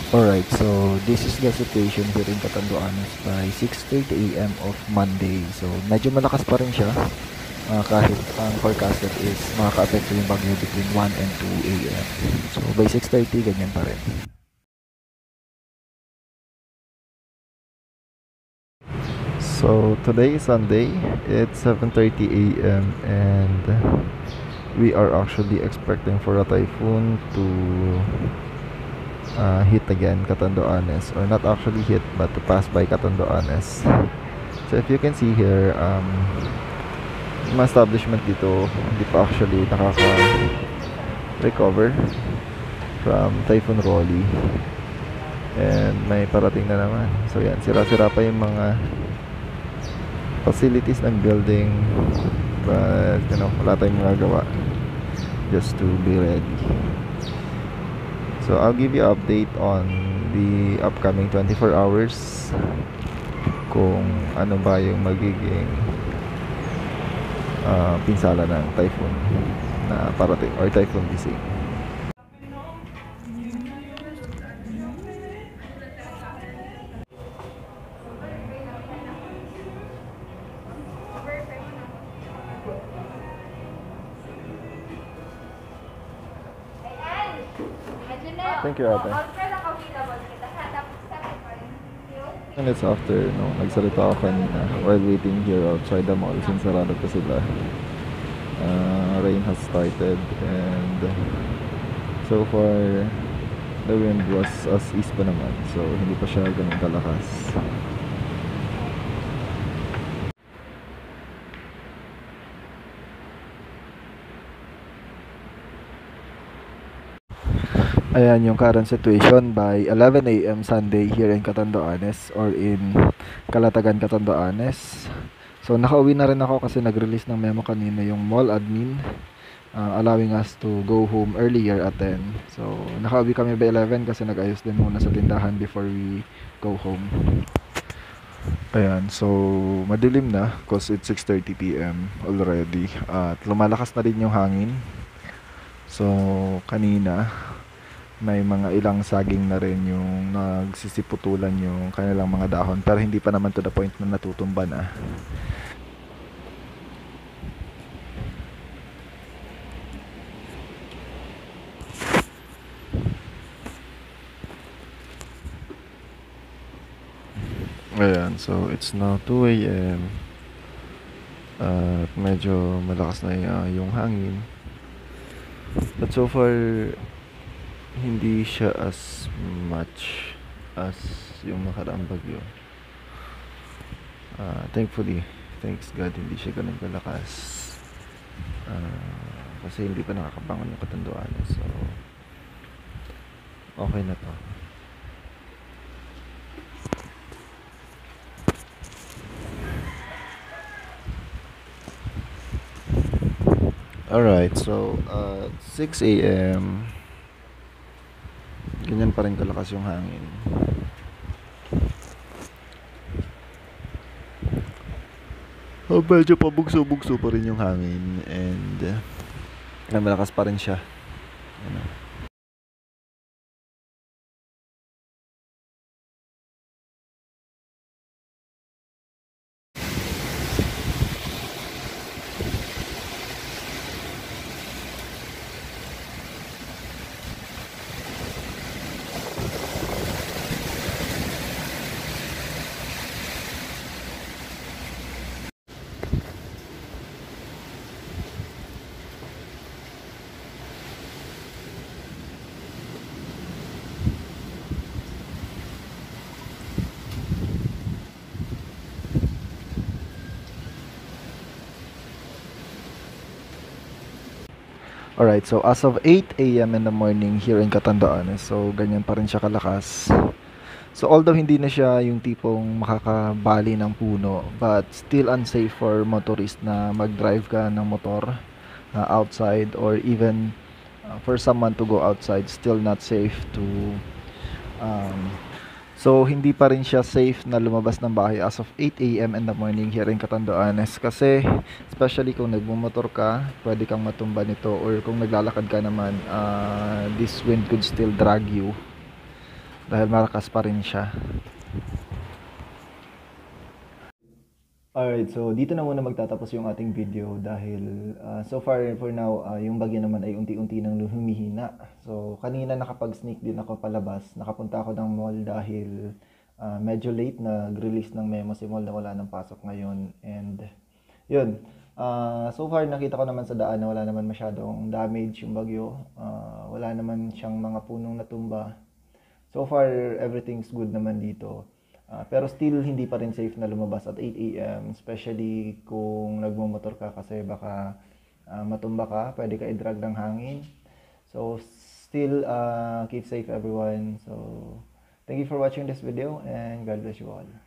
Alright, so this is the situation here in Catanduanes by 6:30 a.m. of Monday. So medyo malakas pa rin siya kahit ang forecasted is makaka-apekto yung bagyo between 1 and 2 a.m. So by 6:30 ganyan pa rin. So today is Sunday, it's 7:30 a.m. and we are actually expecting for a typhoon to hit again Catanduanes, or not actually hit but to pass by Catanduanes. So if you can see here, yung mga establishment dito hindi pa actually nakaka-recover from Typhoon Rolly, and may parating na naman. So yan, sira-sira pa yung mga facilities ng building, but wala tayong magagawa, just to be ready. So I'll give you update on the upcoming 24 hours kung ano ba yung magiging pinsala ng typhoon na parating or typhoon gising. Thank you, ate. Minutes after, nagsalita ako kanina while waiting here outside the mall since sarado pa sila. Rain has started, and so far the wind was as east pa naman, so hindi pa siya ganun kalakas. Ayan yung current situation by 11 a.m. Sunday here in Catanduanes, or in Calatagan, Catanduanes. So nakauwi na rin ako kasi nag-release ng memo kanina yung mall admin, allowing us to go home earlier at 10. So nakauwi kami by 11 kasi nag-ayos din muna sa tindahan before we go home. Ayan, so madilim na because it's 6:30 p.m. already, at lumalakas na din yung hangin. So kanina may mga ilang saging na rin yung nagsisiputulan yung kanilang mga dahon, pero hindi pa naman to the point na natutumba na. Ayan, so it's now 2 a.m. At medyo malakas na yung hangin, but so far hindi siya as much as yung nakaraang bagyo. Thankfully, thanks God, hindi siya ganun kalakas, kasi hindi pa nakakabangon yung Catanduanes, so okay na to. Alright, so 6 a.m. ganyan pa rin kalakas yung hangin. Medyo pabugso-bugso pa rin yung hangin, and malakas pa rin siya. Alright, so as of 8 a.m. in the morning here in Catanduanes, so ganyan pa rin siya kalakas. So although hindi na siya yung tipong makakabali ng puno, but still unsafe for motorist na mag-drive ka ng motor outside, or even for someone to go outside, still not safe to so hindi pa rin siya safe na lumabas ng bahay as of 8 a.m. in the morning here in Catanduanes, kasi especially kung nagmumotor ka, pwede kang matumba nito, or kung naglalakad ka naman, this wind could still drag you. dahil malakas pa rin siya. Alright, so dito na muna magtatapos yung ating video dahil so far for now, yung bagyo naman ay unti-unti nang humihina. So kanina nakapag-sneak din ako palabas, nakapunta ako ng mall dahil medyo late nag-release ng memo si mall na wala nang pasok ngayon. And yun, so far nakita ko naman sa daan na wala naman masyadong damage yung bagyo. Wala naman siyang mga punong natumba. So far, everything's good naman dito. Pero still, hindi pa rin safe na lumabas at 8 a.m. Especially kung nagmumotor ka kasi baka matumba ka, pwede ka i-drag ng hangin. So, still, keep safe everyone. So, thank you for watching this video and God bless you all.